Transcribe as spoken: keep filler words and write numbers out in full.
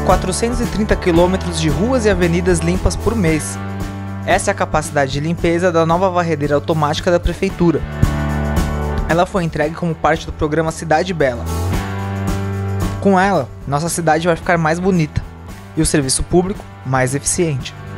quatrocentos e trinta quilômetros de ruas e avenidas limpas por mês. Essa é a capacidade de limpeza da nova varredeira automática da Prefeitura. Ela foi entregue como parte do programa Cidade Bela. Com ela, nossa cidade vai ficar mais bonita e o serviço público mais eficiente.